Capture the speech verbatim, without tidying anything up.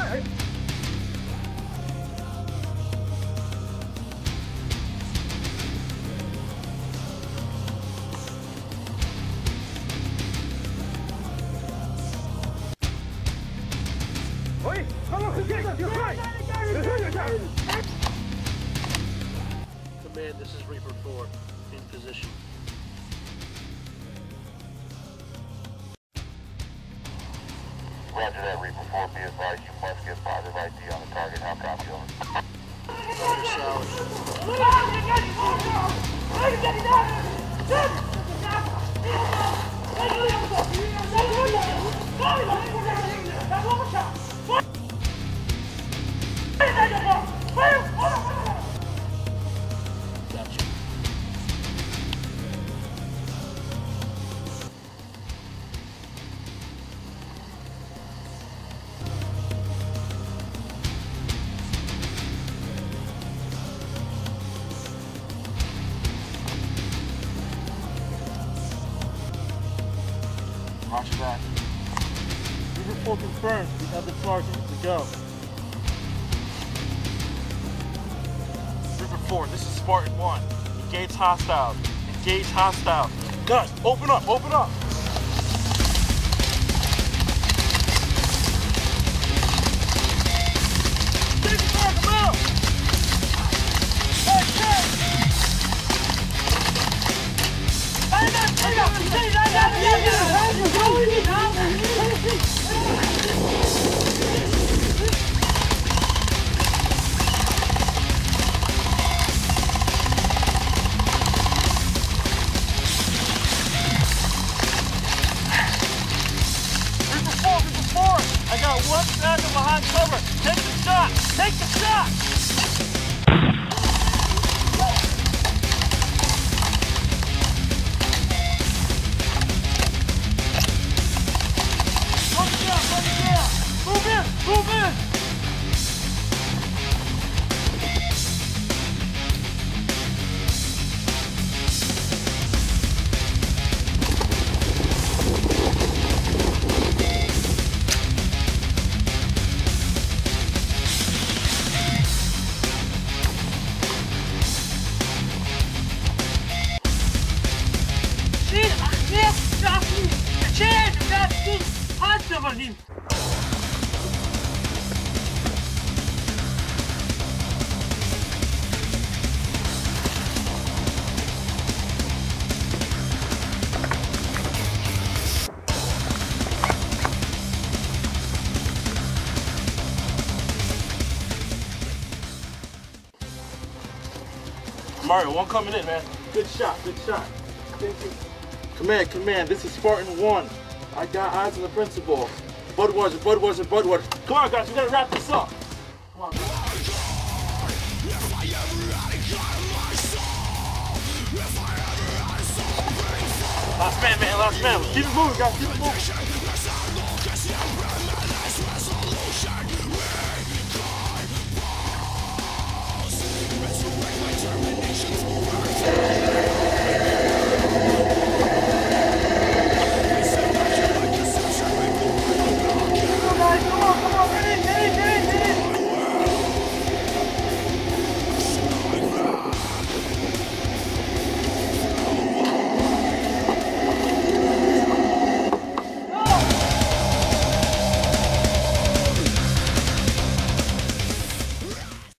Command, this is Reaper four, in position. Roger that, Reaper four, be advised you must get positive I D on the target. How copy, over? Roger that. Reaper four confirmed. We have the target to go. Reaper four, this is Spartan one. Engage hostiles. Engage hostiles. Guys, open up, open up. Take the car, come out! Hey, hey! I got one stagger behind cover. Take the shot! Take the shot! Run it down, run it down! Move in, move in! Mario, one coming in, man. Good shot, good shot. Command, command, this is Spartan one. I got eyes on the principal. Budweiser, Budweiser, Budweiser. Come on, guys, we gotta wrap this up. Come on. Last man, man, last man. Keep it moving, guys, keep it moving.